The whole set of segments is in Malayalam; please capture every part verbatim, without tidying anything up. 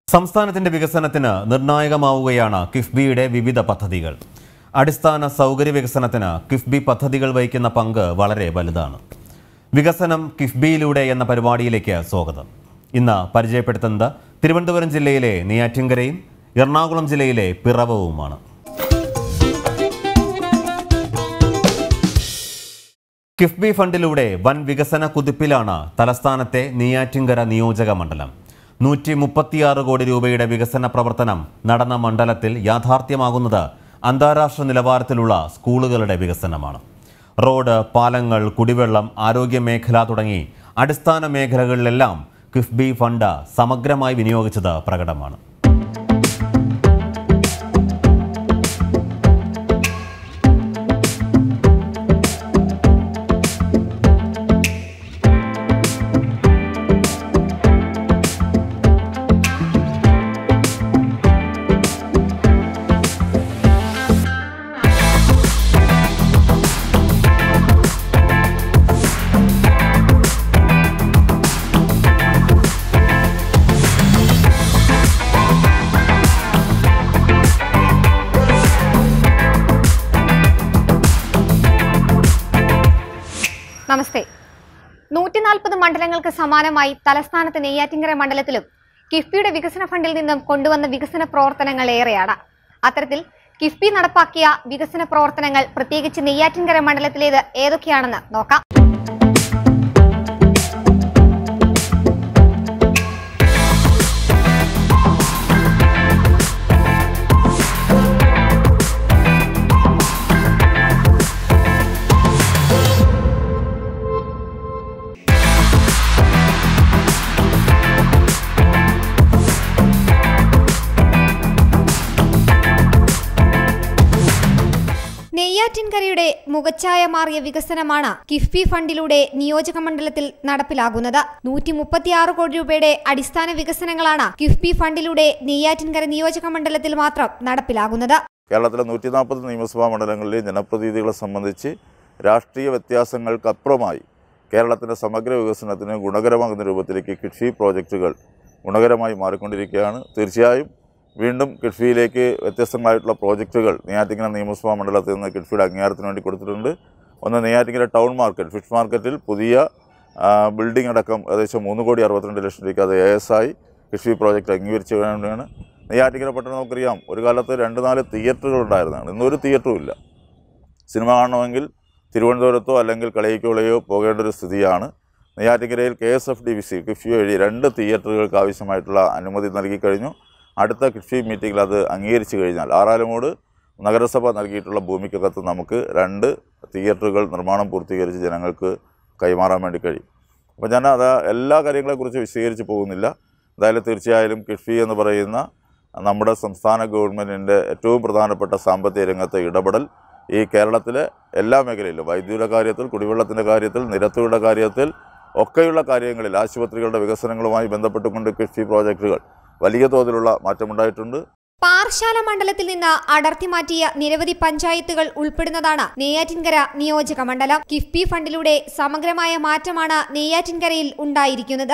സംസ്ഥാനത്തിന്റെ വികസനത്തിന് നിർണായകമാവുകയാണ് കിഫ്ബിയുടെ വിവിധ പദ്ധതികൾ. അടിസ്ഥാന സൗകര്യ വികസനത്തിന് കിഫ്ബി പദ്ധതികൾ വഹിക്കുന്ന പങ്ക് വളരെ വലുതാണ്. വികസനം കിഫ്ബിയിലൂടെ എന്ന പരിപാടിയിലേക്ക് സ്വാഗതം. ഇന്ന് പരിചയപ്പെടുത്തുന്നത് തിരുവനന്തപുരം ജില്ലയിലെ നെയ്യാറ്റിൻകരയും എറണാകുളം ജില്ലയിലെ പിറവവുമാണ്. കിഫ്ബി ഫണ്ടിലൂടെ വൻ വികസന കുതിപ്പിലാണ് തലസ്ഥാനത്തെ നെയ്യാറ്റിൻകര നിയോജക മണ്ഡലം. നൂറ്റി മുപ്പത്തിയാറ് കോടി രൂപയുടെ വികസന പ്രവർത്തനം നടന്ന മണ്ഡലത്തിൽ യാഥാർത്ഥ്യമാകുന്നത് അന്താരാഷ്ട്ര നിലവാരത്തിലുള്ള സ്കൂളുകളുടെ വികസനമാണ്. റോഡ്, പാലങ്ങൾ, കുടിവെള്ളം, ആരോഗ്യ മേഖല തുടങ്ങി അടിസ്ഥാന മേഖലകളിലെല്ലാം കിഫ്ബി ഫണ്ട് സമഗ്രമായി വിനിയോഗിച്ചത് പ്രകടമാണ്. നമസ്തേ. നൂറ്റി നാൽപ്പത് മണ്ഡലങ്ങൾക്ക് സമാനമായി തലസ്ഥാനത്ത് നെയ്യാറ്റിൻകര മണ്ഡലത്തിലും കിഫ്ബിയുടെ വികസന ഫണ്ടിൽ നിന്നും കൊണ്ടുവന്ന വികസന പ്രവർത്തനങ്ങൾ ഏറെയാണ്. അത്തരത്തിൽ കിഫ്ബി നടപ്പാക്കിയ വികസന പ്രവർത്തനങ്ങൾ പ്രത്യേകിച്ച് നെയ്യാറ്റിൻകര മണ്ഡലത്തിലേത് ഏതൊക്കെയാണെന്ന് നോക്കാം. നെയ്യാറ്റിൻകരയുടെ മുഖച്ഛായ മാറിയ വികസനമാണ് കിഫ്ബി ഫണ്ടിലൂടെ നിയോജക മണ്ഡലത്തിൽ നടപ്പിലാകുന്നത്. നൂറ്റി മുപ്പത്തിയാറ് കോടി രൂപയുടെ അടിസ്ഥാന വികസനങ്ങളാണ് കിഫ്ബി ഫണ്ടിലൂടെ നെയ്യാറ്റിൻകര നിയോജക മണ്ഡലത്തിൽ മാത്രം നടപ്പിലാകുന്നത്. കേരളത്തിലെ നൂറ്റി നാൽപ്പത് നിയമസഭാ മണ്ഡലങ്ങളിലെ ജനപ്രതിനിധികളെ സംബന്ധിച്ച് രാഷ്ട്രീയ വ്യത്യാസങ്ങൾക്കപ്പുറമായി കേരളത്തിന്റെ സമഗ്ര വികസനത്തിന് ഗുണകരമാകുന്ന രൂപത്തിലേക്ക് കിഫ്ബി പ്രോജക്റ്റുകൾ ഗുണകരമായി മാറിക്കൊണ്ടിരിക്കുകയാണ്. തീർച്ചയായും വീണ്ടും കിഫ്ബിയിലേക്ക് വ്യത്യസ്തങ്ങളായിട്ടുള്ള പ്രോജക്റ്റുകൾ നെയ്യാറ്റിൻകര നിയമസഭാ മണ്ഡലത്തിൽ നിന്ന് കിഫ്ബിയുടെ അംഗീകാരത്തിന് വേണ്ടി കൊടുത്തിട്ടുണ്ട്. ഒന്ന്, നെയ്യാറ്റിൻകര ടൗൺ മാർക്കറ്റ്, ഫിഷ് മാർക്കറ്റിൽ പുതിയ ബിൽഡിംഗ് അടക്കം ഏകദേശം മൂന്ന് കോടി അറുപത്തിരണ്ട് ലക്ഷം രൂപയ്ക്ക് അത് എ എസ് ആയി കിഫ്ബി പ്രോജക്റ്റ് അംഗീകരിച്ചു വേണ്ടിയാണ്. നെയ്യാറ്റിൻകര പട്ടണം നമുക്കറിയാം, ഒരു കാലത്ത് രണ്ട് നാല് തിയേറ്ററുകൾ ഉണ്ടായിരുന്നതാണ്. ഇന്നൊരു തിയേറ്ററും ഇല്ല. സിനിമ കാണണമെങ്കിൽ തിരുവനന്തപുരത്തോ അല്ലെങ്കിൽ കളയിക്കോളയോ പോകേണ്ട ഒരു സ്ഥിതിയാണ്. നെയ്യാറ്റിൻകരയിൽ K S F D V C KIIFB വഴി രണ്ട് തിയേറ്ററുകൾക്ക് ആവശ്യമായിട്ടുള്ള അനുമതി നൽകിക്കഴിഞ്ഞു. അടുത്ത കിഫ്ബി മീറ്റിങ്ങിൽ അത് അംഗീകരിച്ചു കഴിഞ്ഞാൽ ആറാലുമൂട് നഗരസഭ നൽകിയിട്ടുള്ള ഭൂമിക്കകത്ത് നമുക്ക് രണ്ട് തിയേറ്ററുകൾ നിർമ്മാണം പൂർത്തീകരിച്ച് ജനങ്ങൾക്ക് കൈമാറാൻ വേണ്ടി കഴിയും. അപ്പോൾ ഞാൻ അത് എല്ലാ കാര്യങ്ങളെക്കുറിച്ച് വിശദീകരിച്ച് പോകുന്നില്ല. എന്തായാലും തീർച്ചയായും കിഫ്ബി എന്ന് പറയുന്ന നമ്മുടെ സംസ്ഥാന ഗവൺമെൻറ്റിൻ്റെ ഏറ്റവും പ്രധാനപ്പെട്ട സാമ്പത്തിക രംഗത്തെ ഇടപെടൽ ഈ കേരളത്തിലെ എല്ലാ മേഖലയിലും, വൈദ്യുതിയുടെ കാര്യത്തിൽ, കുടിവെള്ളത്തിൻ്റെ കാര്യത്തിൽ, നിരത്തുകളുടെ കാര്യത്തിൽ ഒക്കെയുള്ള കാര്യങ്ങളിൽ, ആശുപത്രികളുടെ വികസനങ്ങളുമായി ബന്ധപ്പെട്ടുകൊണ്ട് കിഫ്ബി പ്രോജക്റ്റുകൾ വലിയ തോതിലുള്ള മാറ്റമുണ്ടായിട്ടുണ്ട്. പാറശാല മണ്ഡലത്തിൽ നിന്ന് അടർത്തി മാറ്റിയ നിരവധി പഞ്ചായത്തുകൾ ഉൾപ്പെടുന്നതാണ് നെയ്യാറ്റിൻകര നിയോജക മണ്ഡലം. കിഫ്ബി ഫണ്ടിലൂടെ സമഗ്രമായ മാറ്റമാണ് നെയ്യാറ്റിൻകരയിൽ ഉണ്ടായിരിക്കുന്നത്.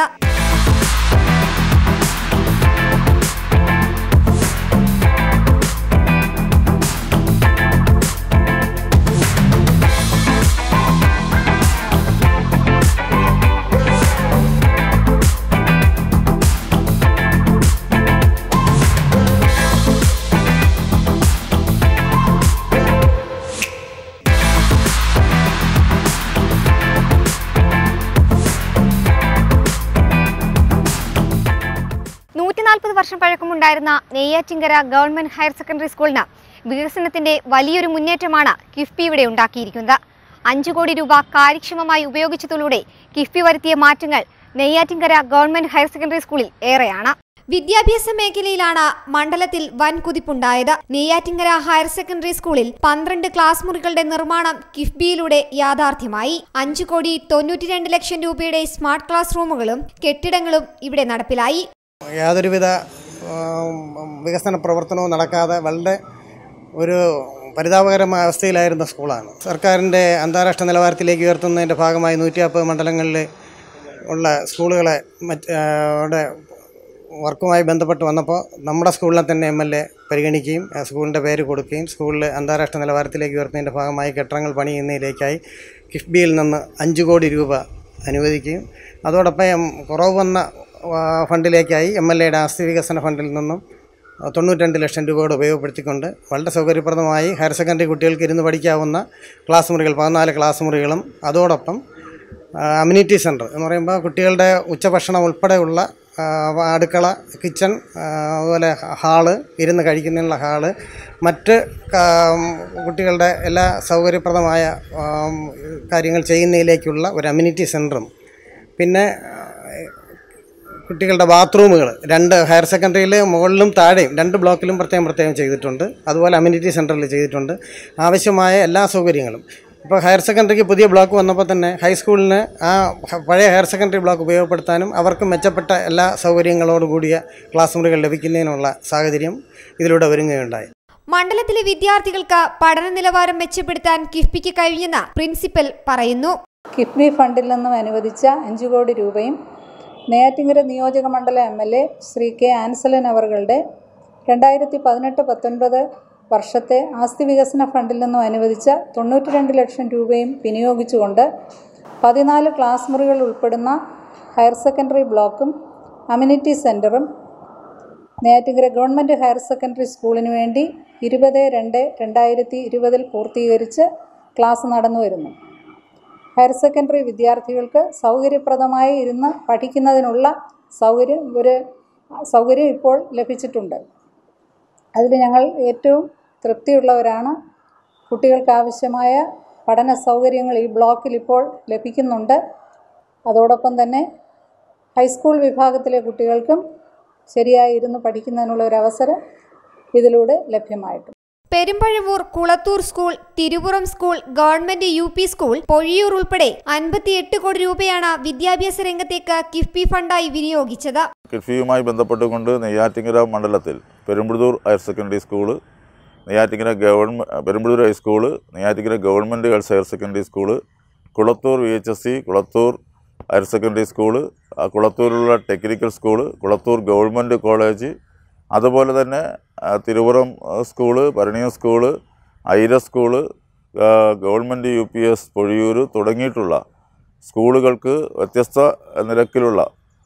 നൂറ്റിനാൽപ്പത് വർഷം പഴക്കമുണ്ടായിരുന്ന നെയ്യാറ്റിൻകര ഗവൺമെന്റ് ഹയർ സെക്കൻഡറി സ്കൂളിന് വികസനത്തിന്റെ വലിയൊരു മുന്നേറ്റമാണ് കിഫ്ബി ഇവിടെ ഉണ്ടാക്കിയിരിക്കുന്നത്. അഞ്ചു കോടി രൂപ കാര്യക്ഷമമായി ഉപയോഗിച്ചതിലൂടെ കിഫ്ബി വരുത്തിയ മാറ്റങ്ങൾ നെയ്യാറ്റിൻകര ഗവൺമെന്റ് ഹയർ സെക്കൻഡറി സ്കൂളിൽ ഏറെയാണ്. വിദ്യാഭ്യാസ മേഖലയിലാണ് മണ്ഡലത്തിൽ വൻ കുതിപ്പുണ്ടായത്. നെയ്യാറ്റിൻകര ഹയർ സെക്കൻഡറി സ്കൂളിൽ പന്ത്രണ്ട് ക്ലാസ് മുറികളുടെ നിർമ്മാണം കിഫ്ബിയിലൂടെ യാഥാർത്ഥ്യമായി. അഞ്ചു കോടി തൊണ്ണൂറ്റി രണ്ട് ലക്ഷം രൂപയുടെ സ്മാർട്ട് ക്ലാസ് റൂമുകളും കെട്ടിടങ്ങളും ഇവിടെ നടപ്പിലായി. യാതൊരുവിധ വികസന പ്രവർത്തനവും നടക്കാതെ വളരെ ഒരു പരിതാപകരമായ അവസ്ഥയിലായിരുന്ന സ്കൂളാണ്. സർക്കാരിൻ്റെ അന്താരാഷ്ട്ര നിലവാരത്തിലേക്ക് ഉയർത്തുന്നതിൻ്റെ ഭാഗമായി നൂറ്റി നാൽപ്പത് മണ്ഡലങ്ങളിൽ ഉള്ള സ്കൂളുകളെ മറ്റ് വർക്കുമായി ബന്ധപ്പെട്ട് വന്നപ്പോൾ നമ്മുടെ സ്കൂളിനെ തന്നെ എം എൽ എ പരിഗണിക്കുകയും സ്കൂളിൻ്റെ പേര് കൊടുക്കുകയും സ്കൂളിൽ അന്താരാഷ്ട്ര നിലവാരത്തിലേക്ക് ഉയർത്തുന്നതിൻ്റെ ഭാഗമായി കെട്ടിടങ്ങൾ പണിയുന്നതിലേക്കായി കിഫ്ബിയിൽ നിന്ന് അഞ്ച് കോടി രൂപ അനുവദിക്കുകയും അതോടൊപ്പം കുറവ് വന്ന ഫണ്ടിലേക്കായി എം എൽ എയുടെ ആസ്തി വികസന ഫണ്ടിൽ നിന്നും തൊണ്ണൂറ്റി രണ്ട് ലക്ഷം രൂപയോട് ഉപയോഗപ്പെടുത്തിക്കൊണ്ട് വളരെ സൗകര്യപ്രദമായി ഹയർ സെക്കൻഡറി കുട്ടികൾക്ക് ഇരുന്ന് പഠിക്കാവുന്ന ക്ലാസ് മുറികൾ പതിനാല് ക്ലാസ് മുറികളും അതോടൊപ്പം അമ്യൂണിറ്റി സെൻറ്റർ എന്ന് പറയുമ്പോൾ കുട്ടികളുടെ ഉച്ചഭക്ഷണം ഉൾപ്പെടെയുള്ള അടുക്കള, കിച്ചൺ, അതുപോലെ ഹാള്, ഇരുന്ന് കഴിക്കുന്നതിനുള്ള ഹാള്, മറ്റ് കുട്ടികളുടെ എല്ലാ സൗകര്യപ്രദമായ കാര്യങ്ങൾ ചെയ്യുന്നതിലേക്കുള്ള ഒരു അമ്യൂണിറ്റി സെൻറ്ററും പിന്നെ കുട്ടികളുടെ ബാത്റൂമുകൾ രണ്ട് ഹയർ സെക്കൻഡറിയിൽ മുകളിലും താഴെയും രണ്ട് ബ്ലോക്കിലും പ്രത്യേകം പ്രത്യേകം ചെയ്തിട്ടുണ്ട്. അതുപോലെ അമ്യൂണിറ്റി സെൻറ്ററിൽ ചെയ്തിട്ടുണ്ട്. ആവശ്യമായ എല്ലാ സൗകര്യങ്ങളും ഇപ്പോൾ ഹയർ സെക്കൻഡറിക്ക് പുതിയ ബ്ലോക്ക് വന്നപ്പോൾ തന്നെ ഹൈസ്കൂളിന് ആ പഴയ ഹയർ സെക്കൻഡറി ബ്ലോക്ക് ഉപയോഗപ്പെടുത്താനും അവർക്ക് മെച്ചപ്പെട്ട എല്ലാ സൗകര്യങ്ങളോടുകൂടിയ ക്ലാസ് മുറികൾ ലഭിക്കുന്നതിനുള്ള സാഹചര്യം ഇതിലൂടെ ഒരുങ്ങുകയുണ്ടായി. മണ്ഡലത്തിലെ വിദ്യാർത്ഥികൾക്ക് പഠന നിലവാരം മെച്ചപ്പെടുത്താൻ കിഫ്ബിക്ക് കഴിഞ്ഞെന്ന് പ്രിൻസിപ്പൽ പറയുന്നു. കിഫ്ബി ഫണ്ടിൽ നിന്നും അനുവദിച്ച അഞ്ചു കോടി രൂപയും നെയ്യാറ്റിൻകര നിയോജക മണ്ഡലം M L A Shri K Ansalan അവറുകളുടെ രണ്ടായിരത്തി പതിനെട്ട് പത്തൊൻപത് വർഷത്തെ ആസ്തി വികസന ഫണ്ടിൽ നിന്നും അനുവദിച്ച തൊണ്ണൂറ്റി രണ്ട് ലക്ഷം രൂപയും വിനിയോഗിച്ചുകൊണ്ട് പതിനാല് ക്ലാസ് മുറികൾ ഉൾപ്പെടുന്ന ഹയർ സെക്കൻഡറി ബ്ലോക്കും അമ്യൂണിറ്റി സെൻറ്ററും നെയ്യാറ്റിൻകര ഗവൺമെൻറ് ഹയർ സെക്കൻഡറി സ്കൂളിന് വേണ്ടി ഇരുപത് രണ്ട് രണ്ടായിരത്തി ഇരുപതിൽ പൂർത്തീകരിച്ച് ക്ലാസ് നടന്നു വരുന്നു. ഹയർ സെക്കൻഡറി വിദ്യാർത്ഥികൾക്ക് സൗകര്യപ്രദമായി ഇരുന്ന് പഠിക്കുന്നതിനുള്ള സൗകര്യം ഒരു സൗകര്യം ഇപ്പോൾ ലഭിച്ചിട്ടുണ്ട്. അതിൽ ഞങ്ങൾ ഏറ്റവും തൃപ്തിയുള്ളവരാണ്. കുട്ടികൾക്ക് ആവശ്യമായ പഠന സൗകര്യങ്ങൾ ഈ ബ്ലോക്കിൽ ഇപ്പോൾ ലഭിക്കുന്നുണ്ട്. അതോടൊപ്പം തന്നെ ഹൈസ്കൂൾ വിഭാഗത്തിലെ കുട്ടികൾക്കും ശരിയായി ഇരുന്ന് പഠിക്കുന്നതിനുള്ള ഒരു അവസരം ഇതിലൂടെ ലഭ്യമായിട്ടുണ്ട്. Perumpazhavoor Kulathoor school, Thirupuram school, government U P school, Pozhiyoor ഉൾപ്പെടെ അൻപത്തിയെട്ട് കോടി രൂപയാണ് വിദ്യാഭ്യാസ രംഗത്തേക്ക് കിഫ്ബി ഫണ്ടായി വിനിയോഗിച്ചത്. കിഫ്ബിയുമായി ബന്ധപ്പെട്ടുകൊണ്ട് നെയ്യാറ്റിൻകര മണ്ഡലത്തിൽ Perumpazhoor higher secondary school, Neyyattinkara government Perumpazhoor high school, Neyyattinkara government girls higher secondary school, Kulathoor V H S C, Kulathoor higher secondary school, കുളത്തൂരിലുള്ള technical school, Kulathoor government college, അതുപോലെ തന്നെ Thirupuram school, Bharaniyam school, Aira school, government U P S Pozhiyoor തുടങ്ങിയിട്ടുള്ള സ്കൂളുകൾക്ക് വ്യത്യസ്ത നിരക്കിലുള്ള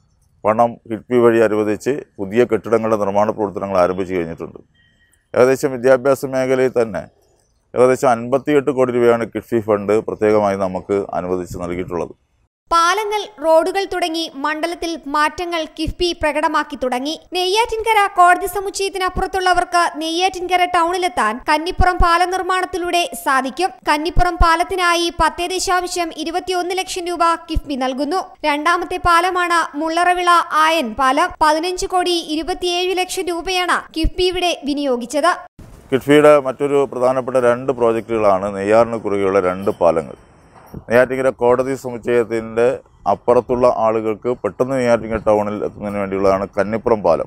പണം കിഫ്ബി വഴി അനുവദിച്ച് പുതിയ കെട്ടിടങ്ങളുടെ നിർമ്മാണ പ്രവർത്തനങ്ങൾ ആരംഭിച്ചു കഴിഞ്ഞിട്ടുണ്ട്. ഏകദേശം വിദ്യാഭ്യാസ മേഖലയിൽ തന്നെ ഏകദേശം അൻപത്തിയെട്ട് കോടി രൂപയാണ് കിഫ്ബി ഫണ്ട് പ്രത്യേകമായി നമുക്ക് അനുവദിച്ച് നൽകിയിട്ടുള്ളത്. പാലങ്ങൾ, റോഡുകൾ തുടങ്ങി മണ്ഡലത്തിൽ മാറ്റങ്ങൾ കിഫ്ബി പ്രകടമാക്കി തുടങ്ങി. നെയ്യാറ്റിൻകര കോടതി സമുച്ചയത്തിനപ്പുറത്തുള്ളവർക്ക് നെയ്യാറ്റിൻകര ടൗണിലെത്താൻ കന്നിപ്പുറം പാല നിർമ്മാണത്തിലൂടെ സാധിക്കും. കന്നിപ്പുറം പാലത്തിനായി പത്ത് ദശാംശം ഇരുപത്തിയൊന്ന് ലക്ഷം രൂപ കിഫ്ബി നൽകുന്നു. രണ്ടാമത്തെ പാലമാണ് മുള്ളറവിള ആയൻ പാലം. പതിനഞ്ച് കോടി ഇരുപത്തിയേഴ് ലക്ഷം രൂപയാണ് കിഫ്ബി ഇവിടെ വിനിയോഗിച്ചത്. കിഫ്ബിയുടെ മറ്റൊരു പ്രധാനപ്പെട്ട രണ്ട് പ്രോജക്റ്റുകളാണ് നെയ്യാറിന് കുറുകെയുള്ള രണ്ട് പാലങ്ങൾ. നെയ്യാറ്റിൻകര കോടതി സമുച്ചയത്തിൻ്റെ അപ്പുറത്തുള്ള ആളുകൾക്ക് പെട്ടെന്ന് നെയ്യാറ്റിൻകര ടൗണിൽ എത്തുന്നതിന് വേണ്ടിയുള്ളതാണ് കന്നിപ്പുറം പാലം.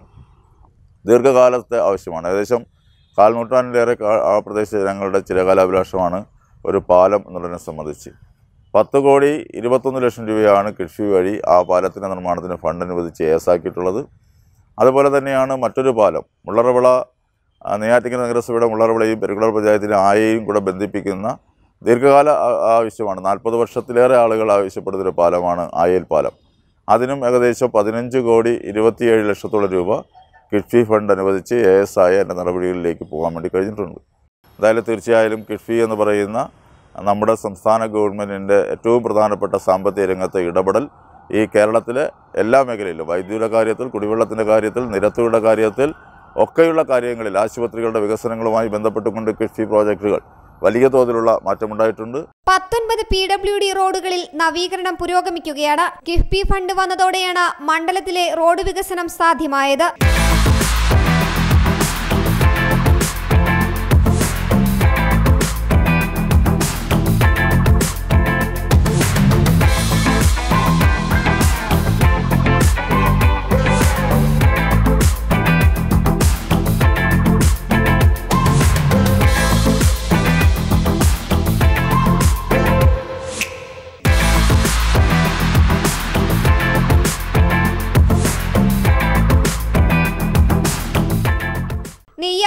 ദീർഘകാലത്തെ ആവശ്യമാണ്. ഏകദേശം കാൽനൂറ്റാണ്ടിലേറെ ആ പ്രദേശ ജനങ്ങളുടെ ചിരകാലാഭിലാഷമാണ് ഒരു പാലം എന്നുള്ളതിനെ സംബന്ധിച്ച്. പത്ത് കോടി ഇരുപത്തൊന്ന് ലക്ഷം രൂപയാണ് കിഫ്ബി വഴി ആ പാലത്തിൻ്റെ നിർമ്മാണത്തിന് ഫണ്ട് അനുവദിച്ച് ഏസാക്കിയിട്ടുള്ളത്. അതുപോലെ തന്നെയാണ് മറ്റൊരു പാലം മുള്ളറവിള, നെയ്യാറ്റിൻകര നഗരസഭയുടെ മുള്ളറവിളയും പെരുകുളർ പഞ്ചായത്തിലെ ആയയും കൂടെ ബന്ധിപ്പിക്കുന്ന ദീർഘകാല ആവശ്യമാണ്. നാൽപ്പത് വർഷത്തിലേറെ ആളുകൾ ആവശ്യപ്പെടുന്നൊരു പാലമാണ് ആയൽ പാലം. അതിനും ഏകദേശം പതിനഞ്ച് കോടി ഇരുപത്തിയേഴ് ലക്ഷത്തോളം രൂപ കിഫ്ബി ഫണ്ട് അനുവദിച്ച് എ എസ് ആയ എൻ്റെ നടപടികളിലേക്ക് പോകാൻ വേണ്ടി കഴിഞ്ഞിട്ടുണ്ട്. എന്തായാലും തീർച്ചയായും കിഫ്ബി എന്ന് പറയുന്ന നമ്മുടെ സംസ്ഥാന ഗവൺമെൻറ്റിൻ്റെ ഏറ്റവും പ്രധാനപ്പെട്ട സാമ്പത്തിക രംഗത്തെ ഇടപെടൽ ഈ കേരളത്തിലെ എല്ലാ മേഖലയിലും, വൈദ്യുതിയുടെ കാര്യത്തിൽ, കുടിവെള്ളത്തിൻ്റെ കാര്യത്തിൽ, നിരത്തുകളുടെ കാര്യത്തിൽ ഒക്കെയുള്ള കാര്യങ്ങളിൽ, ആശുപത്രികളുടെ വികസനങ്ങളുമായി ബന്ധപ്പെട്ടുകൊണ്ട് കിഫ്ബി പ്രോജക്റ്റുകൾ വലിയ തോതിലുള്ള മാറ്റമുണ്ടായിട്ടുണ്ട്. പത്തൊൻപത് പി ഡബ്ല്യു ഡി റോഡുകളിൽ നവീകരണം പുരോഗമിക്കുകയാണ്. കിഫ്ബി ഫണ്ട് വന്നതോടെയാണ് മണ്ഡലത്തിലെ റോഡ് വികസനം സാധ്യമായത്.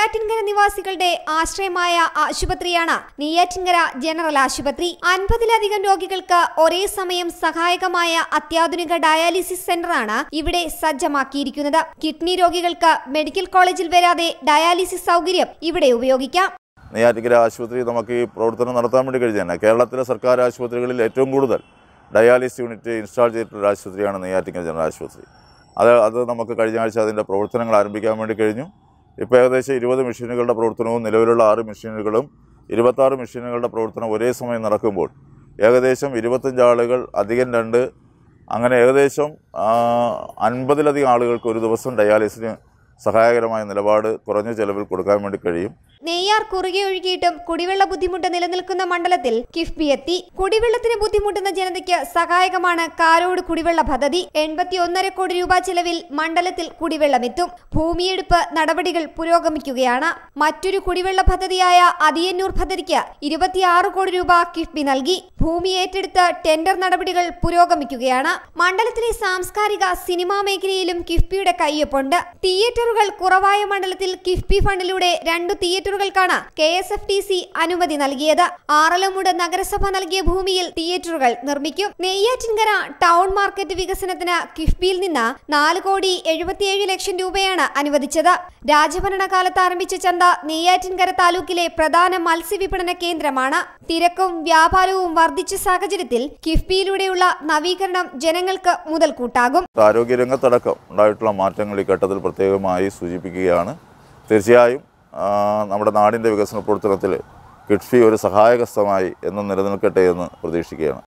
നെയ്യാറ്റിൻകര നിവാസികളുടെ ആശ്രയമായ ആശുപത്രിയാണ് നെയ്യാറ്റിൻകര ജനറൽ ആശുപത്രി. അൻപതിലധികം രോഗികൾക്ക് ഒരേ സമയം സഹായകമായ അത്യാധുനിക ഡയാലിസിസ് സെന്ററാണ് ഇവിടെ സജ്ജമാക്കിയിരിക്കുന്നത്. കിഡ്നി രോഗികൾക്ക് മെഡിക്കൽ കോളേജിൽ വരാതെ ഡയാലിസിസ് സൗകര്യം ഇവിടെ ഉപയോഗിക്കാം. നെയ്യാറ്റിൻകര ആശുപത്രി നമുക്ക് ഈ പ്രവർത്തനം നടത്താൻ വേണ്ടി കഴിഞ്ഞാൽ കേരളത്തിലെ സർക്കാർ ആശുപത്രികളിൽ ഏറ്റവും കൂടുതൽ ഡയാലിസിസ് യൂണിറ്റ് ഇൻസ്റ്റാൾ ചെയ്തിട്ടുള്ള ആശുപത്രിയാണ് നെയ്യാറ്റിൻകര ജനറൽ ആശുപത്രി. അത് അത് നമുക്ക് കഴിഞ്ഞ ആഴ്ച അതിൻ്റെ പ്രവർത്തനങ്ങൾ ആരംഭിക്കാൻ വേണ്ടി കഴിഞ്ഞു. ഇപ്പോൾ ഏകദേശം ഇരുപത് മെഷീനുകളുടെ പ്രവർത്തനവും നിലവിലുള്ള ആറ് മെഷീനുകളും ഇരുപത്താറ് മെഷീനുകളുടെ പ്രവർത്തനം ഒരേ സമയം നടക്കുമ്പോൾ ഏകദേശം ഇരുപത്തഞ്ച് ആളുകൾ അധികം രണ്ട് അങ്ങനെ ഏകദേശം അൻപതിലധികം ആളുകൾക്ക് ഒരു ദിവസം ഡയാലിസിന് സഹായകരമായ നിലപാട് കുറഞ്ഞ ചെലവിൽ കൊടുക്കാൻ വേണ്ടി കഴിയും. നെയ്യാർ കുറുകെ ഒഴുകിയിട്ടും കുടിവെള്ള ബുദ്ധിമുട്ട് നിലനിൽക്കുന്ന മണ്ഡലത്തിൽ കിഫ്ബി എത്തി. കുടിവെള്ളത്തിന് ബുദ്ധിമുട്ടുന്ന ജനതയ്ക്ക് സഹായകമാണ് കാരോട് കുടിവെള്ള പദ്ധതി. എൺപത്തി ഒന്നര കോടി രൂപ ചെലവിൽ മണ്ഡലത്തിൽ കുടിവെള്ളമെത്തും. ഭൂമിയെടുപ്പ് നടപടികൾ പുരോഗമിക്കുകയാണ്. മറ്റൊരു കുടിവെള്ള പദ്ധതിയായ അതിയന്നൂർ പദ്ധതിക്ക് ഇരുപത്തിയാറ് കോടി രൂപ കിഫ്ബി നൽകി. ഭൂമി ഏറ്റെടുത്ത് ടെൻഡർ നടപടികൾ പുരോഗമിക്കുകയാണ്. മണ്ഡലത്തിലെ സാംസ്കാരിക സിനിമാ മേഖലയിലും കിഫ്ബിയുടെ കയ്യൊപ്പുണ്ട്. തിയേറ്ററുകൾ കുറവായ മണ്ഡലത്തിൽ കിഫ്ബി ഫണ്ടിലൂടെ രണ്ടു തിയേറ്ററുകൾക്കാണ് K S F T C അനുമതി നൽകിയത്. ആറളമുട് നഗരസഭ നൽകിയ ഭൂമിയിൽ തിയേറ്ററുകൾ നിർമ്മിക്കും. നെയ്യാറ്റിൻകര ടൗൺ മാർക്കറ്റ് വികസനത്തിന് കിഫ്ബിയിൽ നിന്ന് നാല് കോടി എഴുപത്തിയേഴ് ലക്ഷം രൂപയാണ് അനുവദിച്ചത്. രാജഭരണകാലത്ത് ആരംഭിച്ച ചന്ത നെയ്യാറ്റിൻകര താലൂക്കിലെ പ്രധാന മത്സ്യവിപണന കേന്ദ്രമാണ്. തിരക്കും വ്യാപാരവും വർദ്ധിച്ച സാഹചര്യത്തിൽ കിഫ്ബിയിലൂടെയുള്ള നവീകരണം ജനങ്ങൾക്ക് മുതൽക്കൂട്ടാകും. ആരോഗ്യരംഗത്തടക്കം ഉണ്ടായിട്ടുള്ള മാറ്റങ്ങൾ ഈ ഘട്ടത്തിൽ പ്രത്യേകമായി സൂചിപ്പിക്കുകയാണ്. തീർച്ചയായും നമ്മുടെ നാടിൻ്റെ വികസന പ്രവർത്തനത്തിൽ കിഡ്ഫി ഒരു സഹായകസ്ഥമായി എന്നും നിലനിൽക്കട്ടെ എന്ന് പ്രതീക്ഷിക്കുകയാണ്.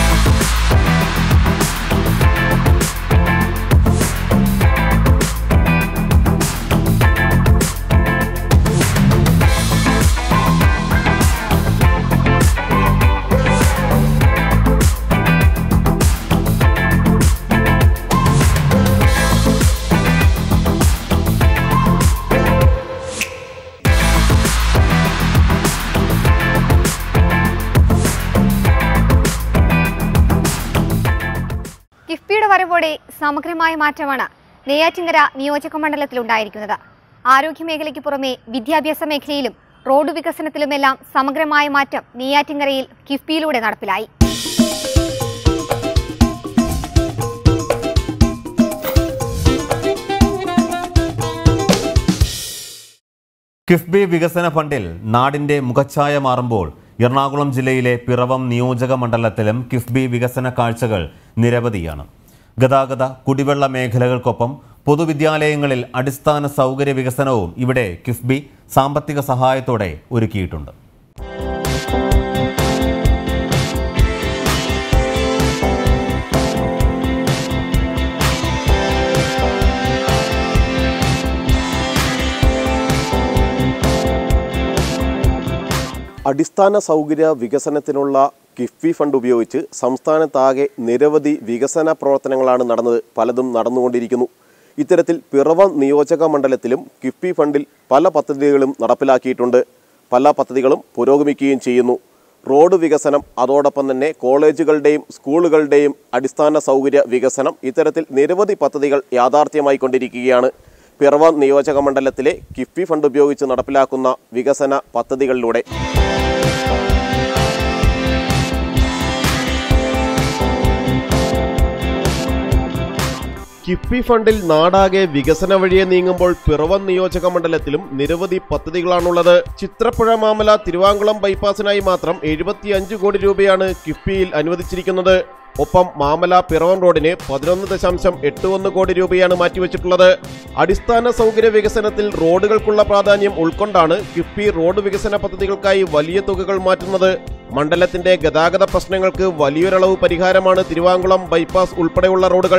കിഫ്ബിയുടെ വരവോടെ സമഗ്രമായ മാറ്റമാണ് നെയ്യാറ്റിൻകര നിയോജക മണ്ഡലത്തിലുണ്ടായിരിക്കുന്നത്. ആരോഗ്യമേഖലയ്ക്ക് പുറമെ വിദ്യാഭ്യാസ മേഖലയിലും റോഡ് വികസനത്തിലുമെല്ലാം സമഗ്രമായ മാറ്റം നെയ്യാറ്റിൻകരയിൽ കിഫ്ബിയിലൂടെ നടപ്പിലായി. കിഫ്ബി വികസന ഫണ്ടിൽ നാടിന്റെ മുഖച്ഛായ മാറുമ്പോൾ എറണാകുളം ജില്ലയിലെ പിറവം നിയോജക മണ്ഡലത്തിലും കിഫ്ബി വികസന കാഴ്ചകൾ നിരവധിയാണ്. ഗതാഗത കുടിവെള്ള മേഖലകൾക്കൊപ്പം പൊതുവിദ്യാലയങ്ങളിൽ അടിസ്ഥാന സൗകര്യ വികസനവും ഇവിടെ കിഫ്ബി സാമ്പത്തിക സഹായത്തോടെ ഒരുക്കിയിട്ടുണ്ട്. അടിസ്ഥാന സൗകര്യ വികസനത്തിനുള്ള കിഫ്ബി ഫണ്ട് ഉപയോഗിച്ച് സംസ്ഥാനത്താകെ നിരവധി വികസന പ്രവർത്തനങ്ങളാണ് നടന്നത്. പലതും നടന്നുകൊണ്ടിരിക്കുന്നു. ഇത്തരത്തിൽ പിറവം നിയോജക മണ്ഡലത്തിലും കിഫ്ബി ഫണ്ടിൽ പല പദ്ധതികളും നടപ്പിലാക്കിയിട്ടുണ്ട്. പല പദ്ധതികളും പുരോഗമിക്കുകയും ചെയ്യുന്നു. റോഡ് വികസനം, അതോടൊപ്പം തന്നെ കോളേജുകളുടെയും സ്കൂളുകളുടെയും അടിസ്ഥാന സൗകര്യ വികസനം, ഇത്തരത്തിൽ നിരവധി പദ്ധതികൾ യാഥാർത്ഥ്യമായി കൊണ്ടിരിക്കുകയാണ്. പിറവം നിയോജക മണ്ഡലത്തിലെ കിഫ്ബി ഫണ്ട് ഉപയോഗിച്ച് നടപ്പിലാക്കുന്ന വികസന പദ്ധതികളിലൂടെ കിഫ്ബി ഫണ്ടിൽ നാടാകെ വികസന വഴിയെ നീങ്ങുമ്പോൾ പിറവം നിയോജക മണ്ഡലത്തിലും നിരവധി പദ്ധതികളാണുള്ളത്. ചിത്രപ്പുഴ മാമല തിരുവാങ്കുളം ബൈപ്പാസിനായി മാത്രം എഴുപത്തിയഞ്ച് കോടി രൂപയാണ് കിഫ്ബിയിൽ അനുവദിച്ചിരിക്കുന്നത്. ഒപ്പം മാമല പിറവം റോഡിന് പതിനൊന്ന് ദശാംശം എട്ട് ഒന്ന് കോടി രൂപയാണ് മാറ്റിവെച്ചിട്ടുള്ളത്. അടിസ്ഥാന സൗകര്യ വികസനത്തിൽ റോഡുകൾക്കുള്ള പ്രാധാന്യം ഉൾക്കൊണ്ടാണ് കിഫ്ബി റോഡ് വികസന പദ്ധതികൾക്കായി വലിയ തുകകൾ മാറ്റുന്നത്. മണ്ഡലത്തിന്റെ ഗതാഗത പ്രശ്നങ്ങൾക്ക് വലിയൊരളവ് പരിഹാരമാണ് തിരുവാങ്കുളം ബൈപ്പാസ് ഉൾപ്പെടെയുള്ള റോഡുകൾ.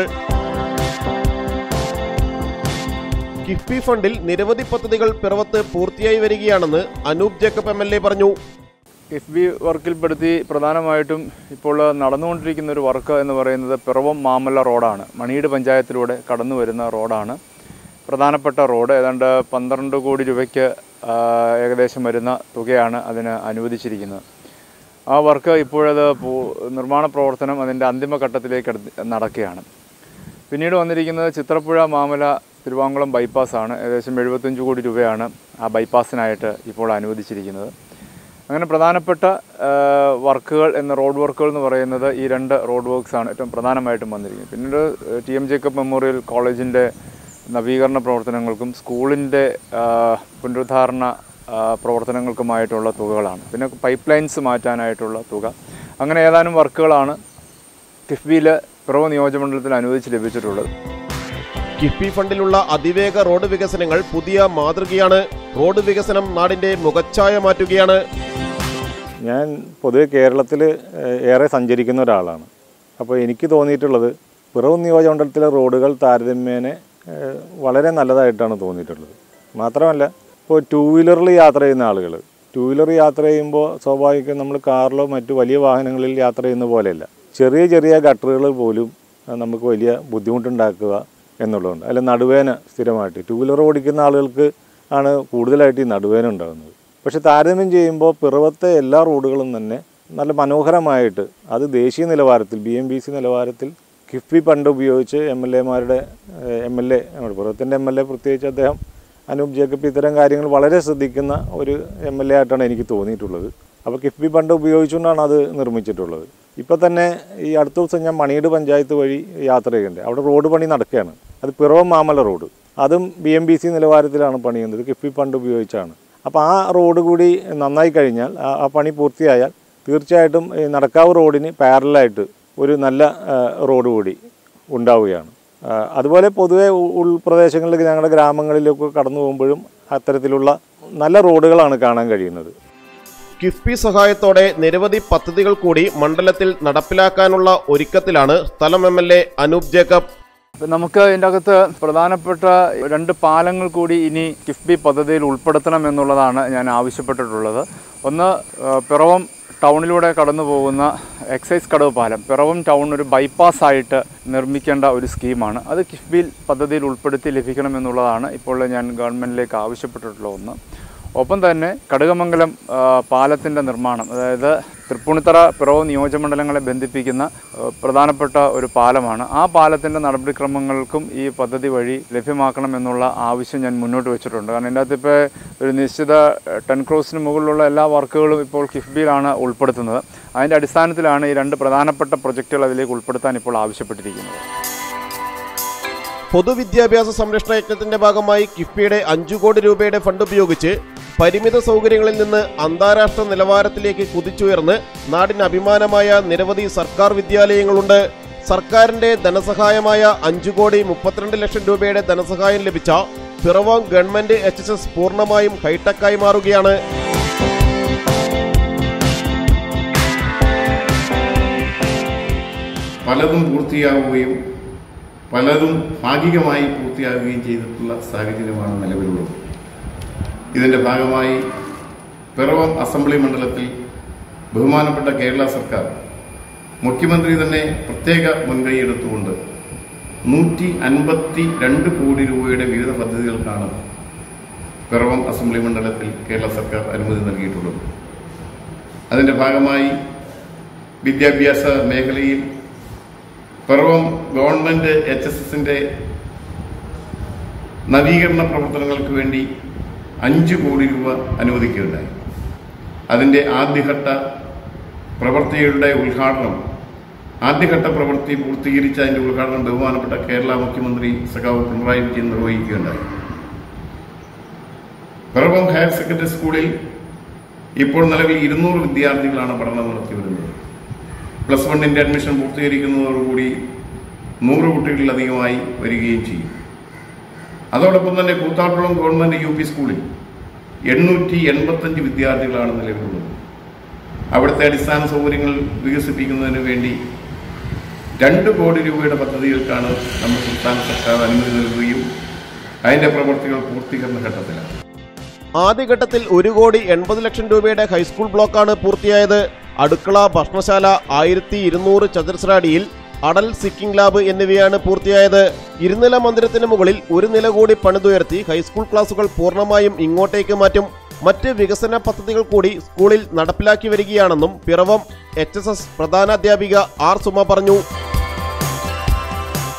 കിഫ്ബി ഫണ്ടിൽ നിരവധി പദ്ധതികൾ പിറവത്ത് പൂർത്തിയായി വരികയാണെന്ന് Anoop Jacob M L A പറഞ്ഞു. കിഫ്ബി വർക്കിൽപ്പെടുത്തി പ്രധാനമായിട്ടും ഇപ്പോൾ നടന്നുകൊണ്ടിരിക്കുന്ന ഒരു വർക്ക് എന്ന് പറയുന്നത് പിറവം മാമല റോഡാണ്. മണിയുടെ പഞ്ചായത്തിലൂടെ കടന്നു വരുന്ന റോഡാണ്. പ്രധാനപ്പെട്ട റോഡ് ഏതാണ്ട് പന്ത്രണ്ട് കോടി രൂപയ്ക്ക് ഏകദേശം വരുന്ന തുകയാണ് അതിന് അനുവദിച്ചിരിക്കുന്നത്. ആ വർക്ക് ഇപ്പോഴത് നിർമ്മാണ പ്രവർത്തനം അതിൻ്റെ അന്തിമഘട്ടത്തിലേക്ക് നടക്കുകയാണ്. പിന്നീട് വന്നിരിക്കുന്നത് ചിത്രപ്പുഴ മാമല തിരുവാങ്കുളം ബൈപ്പാസാണ്. ഏകദേശം എഴുപത്തഞ്ച് കോടി രൂപയാണ് ആ ബൈപ്പാസിനായിട്ട് ഇപ്പോൾ അനുവദിച്ചിരിക്കുന്നത്. അങ്ങനെ പ്രധാനപ്പെട്ട വർക്കുകൾ എന്ന റോഡ് വർക്കുകൾ എന്ന് പറയുന്നത് ഈ രണ്ട് റോഡ് വർക്ക്സാണ് ഏറ്റവും പ്രധാനമായിട്ടും വന്നിരിക്കുന്നത്. പിന്നീട് ടി എം ജേക്കബ് മെമ്മോറിയൽ കോളേജിൻ്റെ നവീകരണ പ്രവർത്തനങ്ങൾക്കും സ്കൂളിൻ്റെ പുനരുദ്ധാരണ പ്രവർത്തനങ്ങൾക്കുമായിട്ടുള്ള തുകകളാണ്. പിന്നെ പൈപ്പ് ലൈൻസ് മാറ്റാനായിട്ടുള്ള തുക. അങ്ങനെ ഏതാനും വർക്കുകളാണ് കിഫ്ബിയിൽ പിറവം നിയോജകമണ്ഡലത്തിൽ അനുവദിച്ച് ലഭിച്ചിട്ടുള്ളത്. കിഫ്ബി ഫണ്ടിലുള്ള അതിവേഗ റോഡ് വികസനങ്ങൾ പുതിയ മാതൃകയാണ്. റോഡ് വികസനം നാടിൻ്റെ മുഖച്ഛായ മാറ്റുകയാണ്. ഞാൻ പൊതുവെ കേരളത്തിൽ ഏറെ സഞ്ചരിക്കുന്ന ഒരാളാണ്. അപ്പോൾ എനിക്ക് തോന്നിയിട്ടുള്ളത് പിറവം നിയോജകമണ്ഡലത്തിലെ റോഡുകൾ താരതമ്യേന വളരെ നല്ലതായിട്ടാണ് തോന്നിയിട്ടുള്ളത്. മാത്രമല്ല ഇപ്പോൾ ടൂ വീലറിൽ യാത്ര ചെയ്യുന്ന ആളുകൾ ടൂ വീലർ യാത്ര ചെയ്യുമ്പോൾ സ്വാഭാവികം നമ്മൾ കാറിലോ മറ്റു വലിയ വാഹനങ്ങളിൽ യാത്ര ചെയ്യുന്ന പോലെയല്ല. ചെറിയ ചെറിയ ഗട്ടറുകൾ പോലും നമുക്ക് വലിയ ബുദ്ധിമുട്ടുണ്ടാക്കുക എന്നുള്ളതുണ്ട്. അല്ല നടുവേന സ്ഥിരമായിട്ട് ടൂ വീലർ ഓടിക്കുന്ന ആളുകൾക്ക് ആണ് കൂടുതലായിട്ട് ഈ നടുവേന ഉണ്ടാകുന്നത്. പക്ഷേ താരതമ്യം ചെയ്യുമ്പോൾ പിറവത്തെ എല്ലാ റോഡുകളും തന്നെ നല്ല മനോഹരമായിട്ട് അത് ദേശീയ നിലവാരത്തിൽ ബി എം ബി സി നിലവാരത്തിൽ കിഫ്ബി ഫണ്ട് ഉപയോഗിച്ച് എം എൽ എമാരുടെ എം എൽ എ പിറവത്തിൻ്റെ എം എൽ എ പ്രത്യേകിച്ച് അദ്ദേഹം അനൂപ് ജേക്കബ് ഇത്തരം കാര്യങ്ങൾ വളരെ ശ്രദ്ധിക്കുന്ന ഒരു എം എൽ എ ആയിട്ടാണ് എനിക്ക് തോന്നിയിട്ടുള്ളത്. അപ്പോൾ കിഫ്ബി ഫണ്ട് ഉപയോഗിച്ചുകൊണ്ടാണ് അത് നിർമ്മിച്ചിട്ടുള്ളത്. ഇപ്പോൾ തന്നെ ഈ അടുത്ത ദിവസം ഞാൻ മണിയുടെ പഞ്ചായത്ത് വഴി യാത്ര ചെയ്യുന്നുണ്ട്. അവിടെ റോഡ് പണി നടക്കുകയാണ്. അത് പിറവം മാമല റോഡ്. അതും ബി എം ബി സി നിലവാരത്തിലാണ് പണിയുന്നത്, കിഫ്ബി ഫണ്ട് ഉപയോഗിച്ചാണ്. അപ്പോൾ ആ റോഡ് കൂടി നന്നായി കഴിഞ്ഞാൽ ആ പണി പൂർത്തിയായാൽ തീർച്ചയായിട്ടും നടക്കാവ് റോഡിന് പാരലായിട്ട് ഒരു നല്ല റോഡ് കൂടി ഉണ്ടാവുകയാണ്. അതുപോലെ പൊതുവെ ഉൾപ്രദേശങ്ങളിലേക്ക് ഞങ്ങളുടെ ഗ്രാമങ്ങളിലൊക്കെ കടന്നു പോകുമ്പോഴും അത്തരത്തിലുള്ള നല്ല റോഡുകളാണ് കാണാൻ കഴിയുന്നത്. കിഫ്ബി സഹായത്തോടെ നിരവധി പദ്ധതികൾ കൂടി മണ്ഡലത്തിൽ നടപ്പിലാക്കാനുള്ള ഒരുക്കത്തിലാണ് സ്ഥലം M L A Anoop Jacob. നമുക്ക് ഇതിൻ്റെ അകത്ത് പ്രധാനപ്പെട്ട രണ്ട് പാലങ്ങൾ കൂടി ഇനി കിഫ്ബി പദ്ധതിയിൽ ഉൾപ്പെടുത്തണം എന്നുള്ളതാണ് ഞാൻ ആവശ്യപ്പെട്ടിട്ടുള്ളത്. ഒന്ന് പിറവം ടൗണിലൂടെ കടന്നു പോകുന്ന എക്സൈസ് കടവ് പാലം. പിറവം ടൗൺ ഒരു ബൈപ്പാസായിട്ട് നിർമ്മിക്കേണ്ട ഒരു സ്കീമാണ്. അത് കിഫ്ബിയിൽ പദ്ധതിയിൽ ഉൾപ്പെടുത്തി ലഭിക്കണമെന്നുള്ളതാണ് ഇപ്പോൾ ഞാൻ ഗവൺമെൻറ്റിലേക്ക് ആവശ്യപ്പെട്ടിട്ടുള്ള ഒന്ന്. ഒപ്പം തന്നെ കടുകമംഗലം പാലത്തിൻ്റെ നിർമ്മാണം, അതായത് തൃപ്പൂണിത്തറ പിറവം നിയോജകമണ്ഡലങ്ങളെ ബന്ധിപ്പിക്കുന്ന പ്രധാനപ്പെട്ട ഒരു പാലമാണ്. ആ പാലത്തിൻ്റെ നടപടിക്രമങ്ങൾക്കും ഈ പദ്ധതി വഴി ലഭ്യമാക്കണമെന്നുള്ള ആവശ്യം ഞാൻ മുന്നോട്ട് വെച്ചിട്ടുണ്ട്. കാരണം ഇതിൻ്റെ അകത്ത് ഇപ്പോൾ ഒരു നിശ്ചിത ടെൻ ക്രോസിന് മുകളിലുള്ള എല്ലാ വർക്കുകളും ഇപ്പോൾ കിഫ്ബിയിലാണ് ഉൾപ്പെടുത്തുന്നത്. അതിൻ്റെ അടിസ്ഥാനത്തിലാണ് ഈ രണ്ട് പ്രധാനപ്പെട്ട പ്രൊജക്റ്റുകൾ അതിലേക്ക് ഉൾപ്പെടുത്താൻ ഇപ്പോൾ ആവശ്യപ്പെട്ടിരിക്കുന്നത്. പൊതുവിദ്യാഭ്യാസ സംരക്ഷണ യജ്ഞത്തിന്റെ ഭാഗമായി കിഫ്ബിയുടെ അഞ്ചു കോടി രൂപയുടെ ഫണ്ട് ഉപയോഗിച്ച് പരിമിത സൗകര്യങ്ങളിൽ നിന്ന് അന്താരാഷ്ട്ര നിലവാരത്തിലേക്ക് കുതിച്ചുയർന്ന് നാടിന് അഭിമാനമായ നിരവധി സർക്കാർ വിദ്യാലയങ്ങളുണ്ട്. സർക്കാരിന്റെ ധനസഹായമായ അഞ്ചു കോടി മുപ്പത്തിരണ്ട് ലക്ഷം രൂപയുടെ ധനസഹായം ലഭിച്ച Piravom government H S S പൂർണ്ണമായും ഹൈടെക്കായി മാറുകയാണ്. പലതും പൂർത്തിയാവുകയും പലതും ഭാഗികമായി പൂർത്തിയാകുകയും ചെയ്തിട്ടുള്ള സാഹചര്യമാണ് നിലവിലുള്ളത്. ഇതിൻ്റെ ഭാഗമായി പിറവം അസംബ്ലി മണ്ഡലത്തിൽ ബഹുമാനപ്പെട്ട കേരള സർക്കാർ മുഖ്യമന്ത്രി തന്നെ പ്രത്യേക മുൻകൈ എടുത്തുകൊണ്ട് നൂറ്റി അൻപത്തി രണ്ട് കോടി രൂപയുടെ വിവിധ പദ്ധതികൾക്കാണ് പിറവം അസംബ്ലി മണ്ഡലത്തിൽ കേരള സർക്കാർ അനുമതി നൽകിയിട്ടുള്ളത്. അതിൻ്റെ ഭാഗമായി വിദ്യാഭ്യാസ മേഖലയിൽ പിറവം ഗവൺമെൻറ് എച്ച് എസ് എസിൻ്റെ നവീകരണ പ്രവർത്തനങ്ങൾക്ക് വേണ്ടി അഞ്ച് കോടി രൂപ അനുവദിക്കുകയുണ്ടായി. അതിൻ്റെ ആദ്യഘട്ട പ്രവൃത്തിയുടെ ഉദ്ഘാടനം ആദ്യഘട്ട പ്രവൃത്തി പൂർത്തീകരിച്ച അതിൻ്റെ ഉദ്ഘാടനം ബഹുമാനപ്പെട്ട കേരള മുഖ്യമന്ത്രി സഖാവ് പിണറായി വിജയൻ നിർവഹിക്കുകയുണ്ടായി. പിറവം ഹയർ സെക്കൻഡറി സ്കൂളിൽ ഇപ്പോൾ നിലവിൽ ഇരുന്നൂറ് വിദ്യാർത്ഥികളാണ് പഠനം നടത്തി വരുന്നത്. പ്ലസ് വണ്ണിൻ്റെ അഡ്മിഷൻ പൂർത്തീകരിക്കുന്നതോടുകൂടി നൂറ് കുട്ടികളിലധികമായി വരികയും ചെയ്യും. അതോടൊപ്പം തന്നെ കൂത്താട്ടുളം ഗവൺമെൻറ് യു പി സ്കൂളിൽ എണ്ണൂറ്റി എൺപത്തഞ്ച് വിദ്യാർത്ഥികളാണ് നിലവിലുള്ളത്. അവിടുത്തെ അടിസ്ഥാന സൗകര്യങ്ങൾ വികസിപ്പിക്കുന്നതിന് വേണ്ടി രണ്ട് കോടി രൂപയുടെ പദ്ധതികൾക്കാണ് നമ്മുടെ സംസ്ഥാന സർക്കാർ അനുമതി നൽകുകയും അതിൻ്റെ പ്രവർത്തികൾ പൂർത്തീകരണ ഘട്ടത്തിലാണ്. ആദ്യഘട്ടത്തിൽ ഒരു കോടി എൺപത് ലക്ഷം രൂപയുടെ ഹൈസ്കൂൾ ബ്ലോക്കാണ് പൂർത്തിയായത്. അടുക്കള, ഭക്ഷണശാല, ആയിരത്തി ഇരുന്നൂറ് ചതുരശ്ര അടിയിൽ അടൽ സിക്കിംഗ് ലാബ് എന്നിവയാണ് പൂർത്തിയായത്. ഇരുനില മന്ദിരത്തിന് മുകളിൽ ഒരു നില കൂടി പണിതുയർത്തി ഹൈസ്കൂൾ ക്ലാസുകൾ പൂർണ്ണമായും ഇങ്ങോട്ടേക്ക് മാറ്റും. മറ്റ് വികസന പദ്ധതികൾ കൂടി സ്കൂളിൽ നടപ്പിലാക്കി വരികയാണെന്നും പിറവം എച്ച് എസ് എസ് പ്രധാനാധ്യാപിക ആർ സുമ പറഞ്ഞു.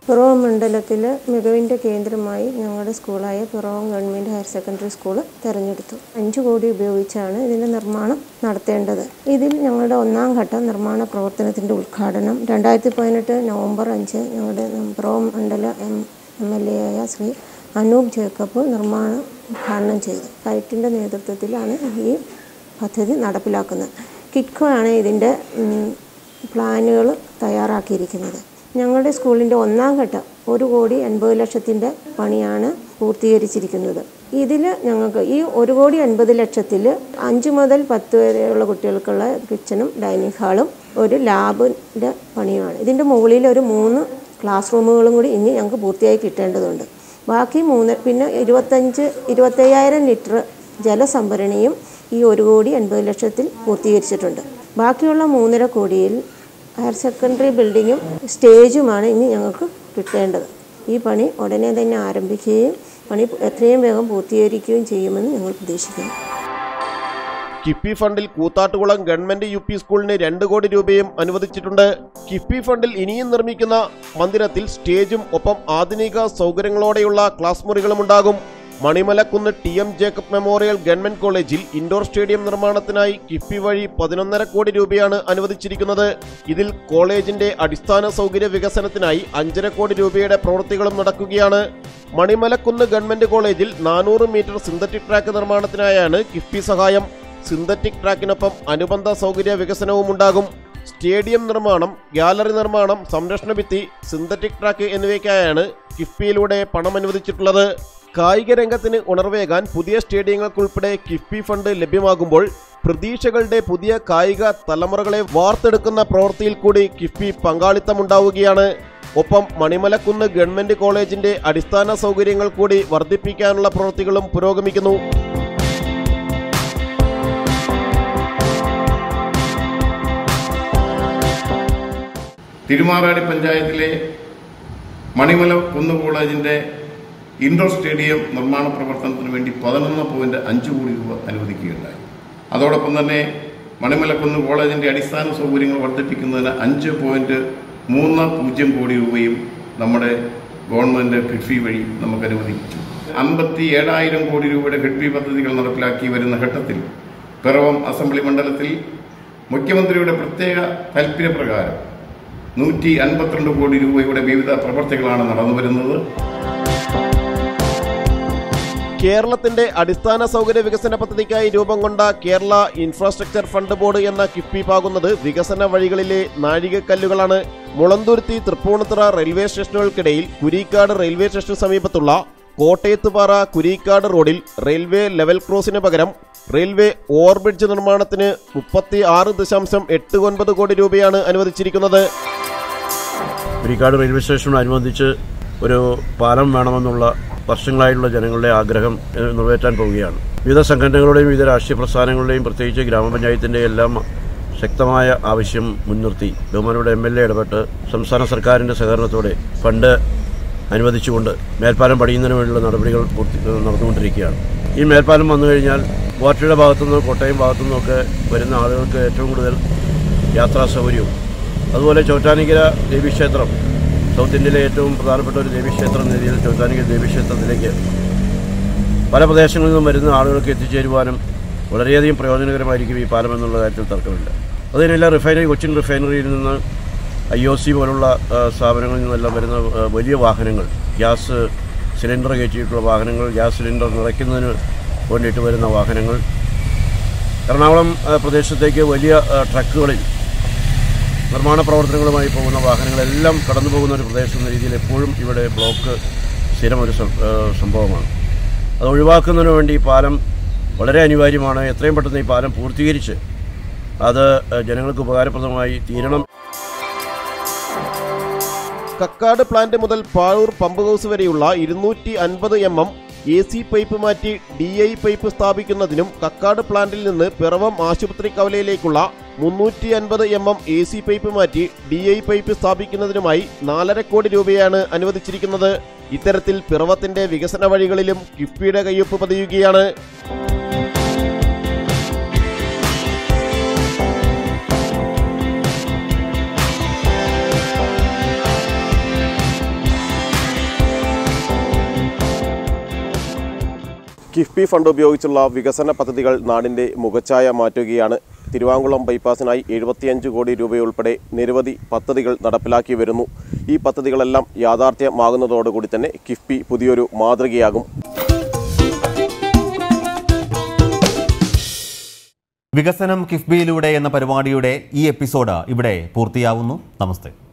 പിറവം മണ്ഡലത്തിൽ മികവിൻ്റെ കേന്ദ്രമായി ഞങ്ങളുടെ സ്കൂളായ Piravom government higher secondary school തിരഞ്ഞെടുത്തു. അഞ്ച് കോടി ഉപയോഗിച്ചാണ് ഇതിൻ്റെ നിർമ്മാണം നടത്തേണ്ടത്. ഇതിൽ ഞങ്ങളുടെ ഒന്നാം ഘട്ട നിർമ്മാണ പ്രവർത്തനത്തിൻ്റെ ഉദ്ഘാടനം രണ്ടായിരത്തി പതിനെട്ട് നവംബർ അഞ്ച് ഞങ്ങളുടെ പിറവം മണ്ഡല എം എം എൽ എ ആയ ശ്രീ അനൂപ് ജേക്കബ് നിർമ്മാണം ഉദ്ഘാടനം ചെയ്തു. കൈറ്റിൻ്റെ നേതൃത്വത്തിലാണ് ഈ പദ്ധതി നടപ്പിലാക്കുന്നത്. കിറ്റ്കോ ആണ് ഇതിൻ്റെ പ്ലാനുകൾ തയ്യാറാക്കിയിരിക്കുന്നത്. ഞങ്ങളുടെ സ്കൂളിൻ്റെ ഒന്നാം ഘട്ടം ഒരു കോടി എൺപത് ലക്ഷത്തിൻ്റെ പണിയാണ് പൂർത്തീകരിച്ചിരിക്കുന്നത്. ഇതിൽ ഞങ്ങൾക്ക് ഈ ഒരു കോടി എൺപത് ലക്ഷത്തിൽ അഞ്ച് മുതൽ പത്ത് വരെയുള്ള കുട്ടികൾക്കുള്ള കിച്ചണും ഡൈനിങ് ഹാളും ഒരു ലാബിൻ്റെ പണിയുമാണ്. ഇതിൻ്റെ മുകളിൽ ഒരു മൂന്ന് ക്ലാസ് റൂമുകളും കൂടി ഇനി ഞങ്ങൾക്ക് പൂർത്തിയായി കിട്ടേണ്ടതുണ്ട്. ബാക്കി മൂന്ന് പിന്നെ ഇരുപത്തഞ്ച് ഇരുപത്തയ്യായിരം ലിറ്റർ ജലസംഭരണിയും ഈ ഒരു കോടി എൺപത് ലക്ഷത്തിൽ പൂർത്തീകരിച്ചിട്ടുണ്ട്. ബാക്കിയുള്ള മൂന്നര കോടിയിൽ ഹയർ സെക്കൻഡറി ബിൽഡിങ്ങും സ്റ്റേജുമാണ് ഇനി ഞങ്ങൾക്ക് കിട്ടേണ്ടത്. ഈ പണി ഉടനെ തന്നെ ആരംഭിക്കുകയും പണി എത്രയും വേഗം പൂർത്തീകരിക്കുകയും ചെയ്യുമെന്ന് ഞങ്ങൾ പ്രതീക്ഷിക്കുന്നു. കിഫ്ബി ഫണ്ടിൽ കൂത്താട്ടുകുളം ഗവൺമെന്റ് യു പി സ്കൂളിന് രണ്ട് കോടി രൂപയും അനുവദിച്ചിട്ടുണ്ട്. കിഫ്ബി ഫണ്ടിൽ ഇനിയും നിർമ്മിക്കുന്ന മന്ദിരത്തിൽ സ്റ്റേജും ഒപ്പം ആധുനിക സൗകര്യങ്ങളോടെയുള്ള ക്ലാസ് മുറികളും ഉണ്ടാകും. Manimalakkunnu T M Jacob memorial government കോളേജിൽ ഇൻഡോർ സ്റ്റേഡിയം നിർമ്മാണത്തിനായി കിഫ്ബി വഴി പതിനൊന്നര കോടി രൂപയാണ് അനുവദിച്ചിരിക്കുന്നത്. ഇതിൽ കോളേജിന്റെ അടിസ്ഥാന സൗകര്യ വികസനത്തിനായി അഞ്ചര കോടി രൂപയുടെ പ്രവൃത്തികളും നടക്കുകയാണ്. മണിമലക്കുന്ന് ഗവൺമെന്റ് കോളേജിൽ നാനൂറ് മീറ്റർ സിന്തറ്റിക് ട്രാക്ക് നിർമ്മാണത്തിനായാണ് കിഫ്ബി സഹായം. സിന്തറ്റിക് ട്രാക്കിനൊപ്പം അനുബന്ധ സൗകര്യ വികസനവും ഉണ്ടാകും. സ്റ്റേഡിയം നിർമ്മാണം, ഗ്യാലറി നിർമ്മാണം, സംരക്ഷണ ഭിത്തി, സിന്തറ്റിക് ട്രാക്ക് എന്നിവയ്ക്കായാണ് കിഫ്ബിയിലൂടെ പണം അനുവദിച്ചിട്ടുള്ളത്. കായിക രംഗത്തിന് ഉണർവേകാൻ പുതിയ സ്റ്റേഡിയങ്ങൾക്കുൾപ്പെടെ കിഫ്ബി ഫണ്ട് ലഭ്യമാകുമ്പോൾ പ്രതീക്ഷകളുടെ പുതിയ കായിക തലമുറകളെ വാർത്തെടുക്കുന്ന പ്രവൃത്തിയിൽ കൂടി കിഫ്ബി പങ്കാളിത്തമുണ്ടാവുകയാണ്. ഒപ്പം മണിമലക്കുന്ന് ഗവൺമെന്റ് കോളേജിന്റെ അടിസ്ഥാന സൗകര്യങ്ങൾ കൂടി വർദ്ധിപ്പിക്കാനുള്ള പ്രവൃത്തികളും പുരോഗമിക്കുന്നു. തിരുമാറാടി പഞ്ചായത്തിലെ മണിമല കുന്ന് കോളേജിന്റെ ഇൻഡോർ സ്റ്റേഡിയം നിർമ്മാണ പ്രവർത്തനത്തിന് വേണ്ടി പതിനൊന്ന് പോയിന്റ് അഞ്ച് കോടി രൂപ അനുവദിക്കുകയുണ്ടായി. അതോടൊപ്പം തന്നെ മണിമലക്കുന്ന് കോളേജിന്റെ അടിസ്ഥാന സൗകര്യങ്ങൾ വർദ്ധിപ്പിക്കുന്നതിന് അഞ്ച് പോയിന്റ് മൂന്ന് പൂജ്യം കോടി രൂപയും നമ്മുടെ ഗവൺമെന്റ് കിഫ്ബി വഴി നമുക്ക് അനുവദിച്ചു. അമ്പത്തി ഏഴായിരം കോടി രൂപയുടെ കിഫ്ബി പദ്ധതികൾ നടപ്പിലാക്കി വരുന്ന ഘട്ടത്തിൽ പിറവം അസംബ്ലി മണ്ഡലത്തിൽ മുഖ്യമന്ത്രിയുടെ പ്രത്യേക താൽപര്യപ്രകാരം നൂറ്റി അൻപത്തിരണ്ട് കോടി രൂപയുടെ വിവിധ പ്രവർത്തികളാണ് നടന്നുവരുന്നത്. കേരളത്തിന്റെ അടിസ്ഥാന സൗകര്യ വികസന പദ്ധതിക്കായി രൂപം കൊണ്ട കേരള ഇൻഫ്രാസ്ട്രക്ചർ ഫണ്ട് ബോർഡ് എന്ന കിഫ്ബി പാകുന്നത് വികസന വഴികളിലെ നാഴികക്കല്ലുകളാണ്. മുളന്തുരുത്തി തൃപ്പൂണിത്തുറ റെയിൽവേ സ്റ്റേഷനുകൾക്കിടയിൽ കുരീക്കാട് റെയിൽവേ സ്റ്റേഷന് സമീപത്തുള്ള കോട്ടയത്തുപാറ കുരീക്കാട് റോഡിൽ റെയിൽവേ ലെവൽ ക്രോസിന് പകരം റെയിൽവേ ഓവർബ്രിഡ്ജ് നിർമ്മാണത്തിന് മുപ്പത്തി ആറ് ദശാംശം എട്ട് ഒൻപത് കോടി രൂപയാണ് അനുവദിച്ചിരിക്കുന്നത്. കുരീക്കാട് റെയിൽവേ സ്റ്റേഷനോടനുബന്ധിച്ച് ഒരു പാലം വേണമെന്നുള്ള വർഷങ്ങളായിട്ടുള്ള ജനങ്ങളുടെ ആഗ്രഹം നിറവേറ്റാൻ പോവുകയാണ്. വിവിധ സംഘടനകളുടെയും വിവിധ രാഷ്ട്രീയ പ്രസ്ഥാനങ്ങളുടെയും പ്രത്യേകിച്ച് ഗ്രാമപഞ്ചായത്തിൻ്റെ എല്ലാം ശക്തമായ ആവശ്യം മുൻനിർത്തി ബഹുമാനയുടെ എം എൽ എ ഇടപെട്ട് സംസ്ഥാന സർക്കാരിൻ്റെ സഹകരണത്തോടെ ഫണ്ട് അനുവദിച്ചുകൊണ്ട് മേൽപ്പാലം പണിയുന്നതിന് വേണ്ടിയുള്ള നടപടികൾ പൂർത്തി നടന്നുകൊണ്ടിരിക്കുകയാണ്. ഈ മേൽപ്പാലം വന്നു കഴിഞ്ഞാൽ ഗുവാഹട്ടിയുടെ ഭാഗത്തുനിന്ന് കോട്ടയം ഭാഗത്തുനിന്നൊക്കെ വരുന്ന ആളുകൾക്ക് ഏറ്റവും കൂടുതൽ യാത്രാ സൗകര്യവും അതുപോലെ ചോറ്റാനിക്കര ദേവീക്ഷേത്രം സൗത്ത് ഇന്ത്യയിലെ ഏറ്റവും പ്രധാനപ്പെട്ട ഒരു ദേവീക്ഷേത്രം എന്ന രീതിയിൽ ചോറ്റാനിക്കര ദേവീക്ഷേത്രത്തിലേക്ക് പല പ്രദേശങ്ങളിൽ നിന്നും വരുന്ന ആളുകൾക്ക് എത്തിച്ചേരുവാനും വളരെയധികം പ്രയോജനകരമായിരിക്കും ഈ പാലം എന്നുള്ള കാര്യത്തിൽ തർക്കമില്ല. അതിനെല്ലാം റിഫൈനറി കൊച്ചിൻ റിഫൈനറിയിൽ നിന്ന് ഐ ഒ സി പോലുള്ള സ്ഥാപനങ്ങളിൽ നിന്നെല്ലാം വരുന്ന വലിയ വാഹനങ്ങൾ, ഗ്യാസ് സിലിണ്ടർ കയറ്റിയിട്ടുള്ള വാഹനങ്ങൾ, ഗ്യാസ് സിലിണ്ടർ നിറയ്ക്കുന്നതിന് വേണ്ടിയിട്ട് വരുന്ന വാഹനങ്ങൾ, എറണാകുളം പ്രദേശത്തേക്ക് വലിയ ട്രക്കുകളിൽ നിർമ്മാണ പ്രവർത്തനങ്ങളുമായി പോകുന്ന വാഹനങ്ങളെല്ലാം കടന്നു പോകുന്ന ഒരു പ്രദേശം എന്ന രീതിയിൽ എപ്പോഴും ഇവിടെ ബ്ലോക്ക് സ്ഥിരം ഒരു സംഭവമാണ്. അത് ഒഴിവാക്കുന്നതിന് വേണ്ടി ഈ പാലം വളരെ അനിവാര്യമാണ്. എത്രയും പെട്ടെന്ന് ഈ പാലം പൂർത്തീകരിച്ച് അത് ജനങ്ങൾക്ക് ഉപകാരപ്രദമായി തീരണം. കക്കാട് പ്ലാന്റ് മുതൽ പാഴൂർ പമ്പ് ഹൗസ് വരെയുള്ള ഇരുന്നൂറ്റി അൻപത് M M A C pipe മാറ്റി ഡി ഐ പൈപ്പ് സ്ഥാപിക്കുന്നതിനും കക്കാട് പ്ലാന്റിൽ നിന്ന് പിറവം ആശുപത്രി കവലയിലേക്കുള്ള മുന്നൂറ്റി അൻപത് M M A C pipe മാറ്റി ഡി ഐ പൈപ്പ് സ്ഥാപിക്കുന്നതിനുമായി നാലര കോടി രൂപയാണ് അനുവദിച്ചിരിക്കുന്നത്. ഇത്തരത്തിൽ പിറവത്തിന്റെ വികസന വഴികളിലും കിഫ്ബിയുടെ കയ്യൊപ്പ് പതിയുകയാണ്. കിഫ്ബി ഫണ്ട് ഉപയോഗിച്ചുള്ള വികസന പദ്ധതികൾ നാടിൻ്റെ മുഖച്ഛായ മാറ്റുകയാണ്. തിരുവാങ്കുളം ബൈപ്പാസിനായി എഴുപത്തിയഞ്ച് കോടി രൂപയുൾപ്പെടെ നിരവധി പദ്ധതികൾ നടപ്പിലാക്കി വരുന്നു. ഈ പദ്ധതികളെല്ലാം യാഥാർത്ഥ്യമാകുന്നതോടുകൂടി തന്നെ കിഫ്ബി പുതിയൊരു മാതൃകയാകും. വികസനം കിഫ്ബിയിലൂടെ എന്ന പരിപാടിയുടെ ഈ എപ്പിസോഡ് ഇവിടെ പൂർത്തിയാവുന്നു. നമസ്തേ.